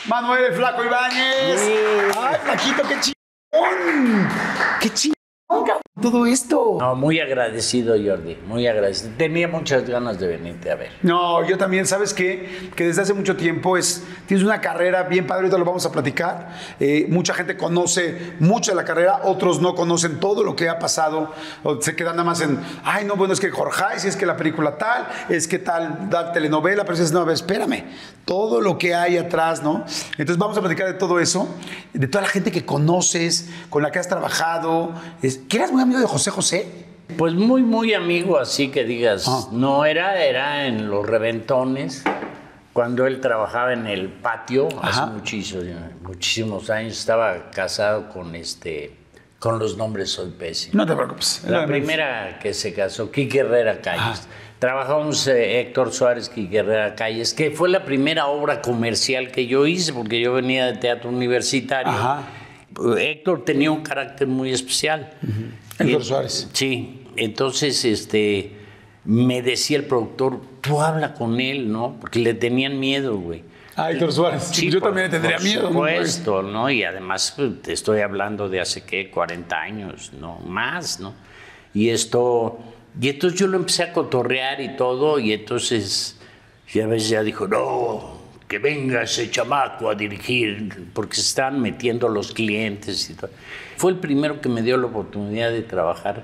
Manuel el Flaco Ibáñez. Sí. Ay, Flaquito, qué chingón. Qué chingón, cabrón, todo esto. No, muy agradecido, Jordi, muy agradecido. Tenía muchas ganas de venirte a ver. No, yo también, ¿sabes qué? Que desde hace mucho tiempo tienes una carrera bien padre, ahorita lo vamos a platicar. Mucha gente conoce mucho de la carrera, otros no conocen todo lo que ha pasado, o se quedan nada más en, ay, no, bueno, es que Jorge, si es que la película tal, es que tal telenovela, pero dices, no, a ver, espérame, todo lo que hay atrás, ¿no? Entonces vamos a platicar de todo eso, de toda la gente que conoces, con la que has trabajado. ¿Que eras muy amigo de José José? Pues muy, muy amigo, así que digas, no era en los reventones, cuando él trabajaba en el patio, hace muchísimos años, estaba casado con los nombres soy pésimo. No te preocupes. La primera que se casó, Kiki Herrera Calles. Trabajamos Héctor Suárez, Kiki Herrera Calles, que fue la primera obra comercial que yo hice, porque yo venía de teatro universitario. Héctor tenía un carácter muy especial. Héctor Suárez. Sí, entonces me decía el productor, tú habla con él, ¿no? Porque le tenían miedo, güey. Héctor Suárez. Sí, yo también le tendría miedo. Por supuesto, ¿no? Y además pues, te estoy hablando de hace, ¿qué? 40 años, ¿no? Más, ¿no? Y entonces yo lo empecé a cotorrear y todo, y entonces ya ves, ya dijo, no, que venga ese chamaco a dirigir, porque se están metiendo los clientes y todo. Fue el primero que me dio la oportunidad de trabajar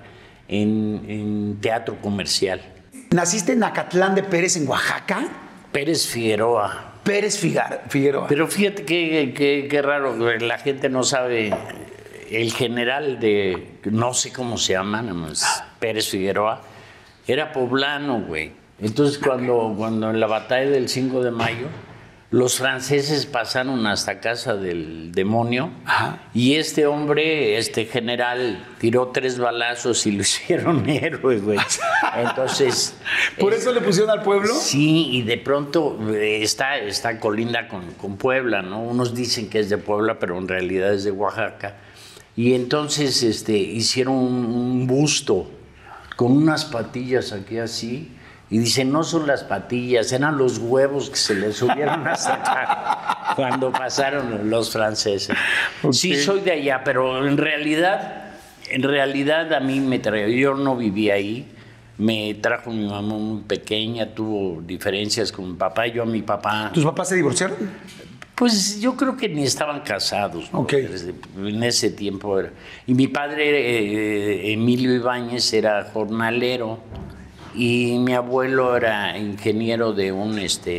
en teatro comercial. ¿Naciste en Acatlán de Pérez, en Oaxaca? Pérez Figueroa. Pérez Figueroa. Pero fíjate qué raro, la gente no sabe. El general no sé cómo se llama, Pérez Figueroa, era poblano, güey. Entonces cuando en la batalla del 5 de mayo, los franceses pasaron hasta casa del demonio y este hombre, este general, tiró 3 balazos y lo hicieron héroe, güey. Entonces... ¿Por eso le pusieron al pueblo? Sí, y de pronto está colinda con Puebla, ¿no? Unos dicen que es de Puebla, pero en realidad es de Oaxaca. Y entonces hicieron un busto con unas patillas aquí así. Y dice, no son las patillas, eran los huevos que se le subieron hasta acá cuando pasaron los franceses. Okay. Sí, soy de allá, pero en realidad a mí me trajo, yo no viví ahí, me trajo mi mamá muy pequeña, tuvo diferencias con mi papá, yo a mi papá... ¿Tus papás se divorciaron? Pues yo creo que ni estaban casados, ¿no? Okay. En ese tiempo era. Y mi padre, Emilio Ibáñez, era jornalero. Y mi abuelo era ingeniero de un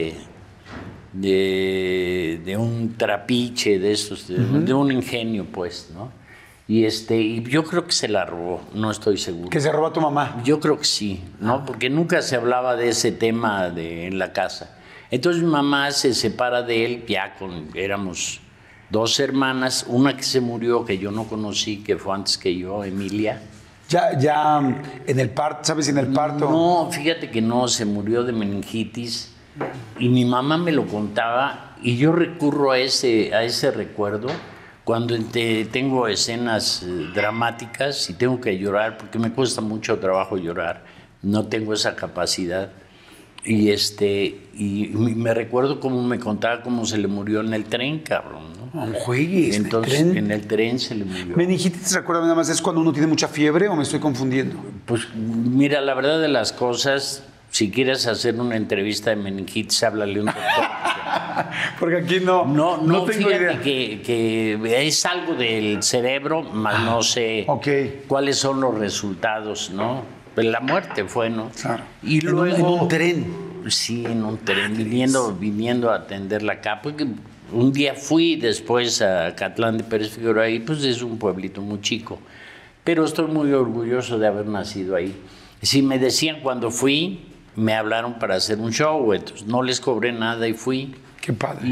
de un trapiche de esos, de un ingenio, pues, ¿no? Y yo creo que se la robó, no estoy seguro. ¿Que se robó a tu mamá? Yo creo que sí, ¿no? Porque nunca se hablaba de ese tema en la casa. Entonces mi mamá se separa de él, éramos 2 hermanas, una que se murió, que yo no conocí, que fue antes que yo, Emilia. Ya en el parto, ¿sabes? En el parto. No, fíjate que no, se murió de meningitis y mi mamá me lo contaba y yo recurro a ese recuerdo cuando tengo escenas dramáticas y tengo que llorar porque me cuesta mucho trabajo llorar, no tengo esa capacidad. Y me recuerdo cómo me contaba cómo se le murió en el tren, cabrón, ¿no? No juegues. Entonces, en el tren se le murió. ¿Meningitis, te recuerdas nada más, es cuando uno tiene mucha fiebre o me estoy confundiendo? Pues mira, la verdad de las cosas, si quieres hacer una entrevista de meningitis, háblale a un doctor. Porque aquí no tengo idea. Que es algo del cerebro, más no sé cuáles son los resultados, ¿no? Pues la muerte fue, ¿no? Claro. Y luego, en un tren. Sí, en un tren, viniendo a atenderla acá. Porque un día fui después a Acatlán de Pérez Figueroa y pues es un pueblito muy chico. Pero estoy muy orgulloso de haber nacido ahí. Si me decían cuando fui, me hablaron para hacer un show, entonces no les cobré nada y fui. Qué padre.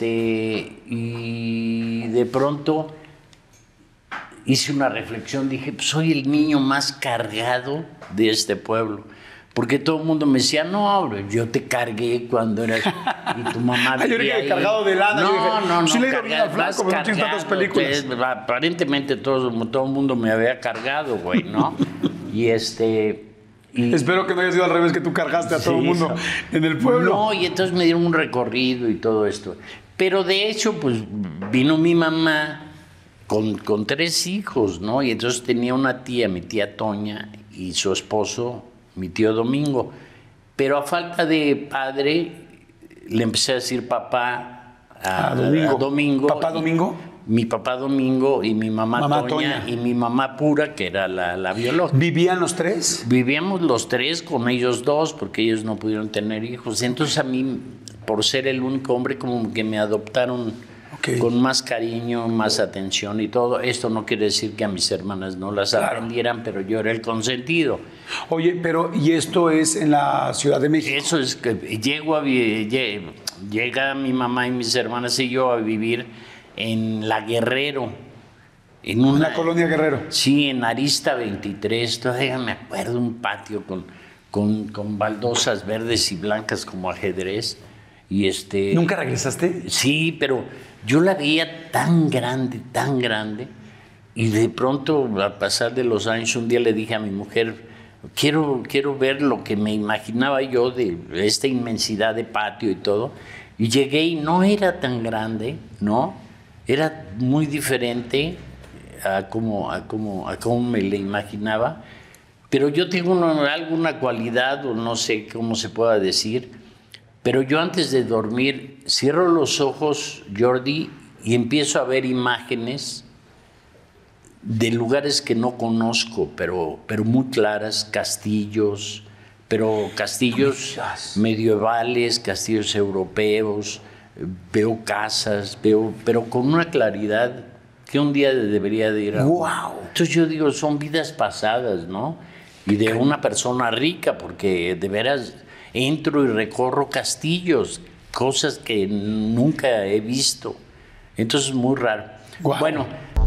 Y de pronto hice una reflexión, dije, pues soy el niño más cargado de este pueblo. Porque todo el mundo me decía, no, yo te cargué cuando eras... Y tu mamá vivía ahí. Cargado de lana. No. Sí le digo bien al Flaco, pero no tienes tantas películas. Pues, aparentemente todo el mundo me había cargado, güey, ¿no? y Espero que no haya sido al revés, que tú cargaste a todo el mundo en el pueblo. No, y entonces me dieron un recorrido y todo esto. Pero de hecho, pues vino mi mamá con 3 hijos, ¿no? Y entonces tenía una tía, mi tía Toña, y su esposo, mi tío Domingo. Pero a falta de padre, le empecé a decir papá a Domingo. ¿Papá Domingo? Mi papá Domingo y mi mamá Toña y mi mamá Pura, que era la biológica. ¿Vivían los 3? Vivíamos los 3 con ellos 2, porque ellos no pudieron tener hijos. Entonces a mí, por ser el único hombre, como que me adoptaron con más cariño, más atención y todo. Esto no quiere decir que a mis hermanas no las atendieran, pero yo era el consentido. Oye, pero ¿y esto es en la Ciudad de México? Eso es que llega mi mamá y mis hermanas y yo a vivir en La Guerrero. En una colonia Guerrero. Sí, en Arista 23. Todavía me acuerdo, un patio con baldosas verdes y blancas como ajedrez. Y ¿Nunca regresaste? Sí, pero yo la veía tan grande, y de pronto, al pasar de los años, un día le dije a mi mujer, quiero ver lo que me imaginaba yo de esta inmensidad de patio y todo. Y llegué y no era tan grande, ¿no? Era muy diferente a cómo me la imaginaba. Pero yo tengo alguna cualidad, o no sé cómo se pueda decir, pero yo antes de dormir cierro los ojos, Jordi, y empiezo a ver imágenes de lugares que no conozco, pero muy claras, castillos, pero castillos medievales, castillos europeos, veo casas, pero con una claridad que un día debería de ir a... ¡Wow! Entonces yo digo, son vidas pasadas, ¿no? Y de una persona rica, porque de veras entro y recorro castillos, cosas que nunca he visto. Entonces es muy raro. Wow. Bueno,